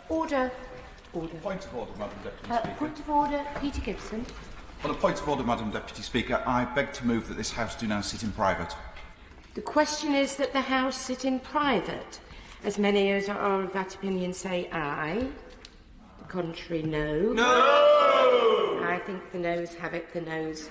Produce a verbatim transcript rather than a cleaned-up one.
Order. Order. Point of order, Madam Deputy Uh, Speaker. point of order, Peter Gibson. On a point of order, Madam Deputy Speaker, I beg to move that this House do now sit in private. The question is that the House sit in private. As many as are of that opinion say aye. The contrary, no. No! I think the noes have it, the noes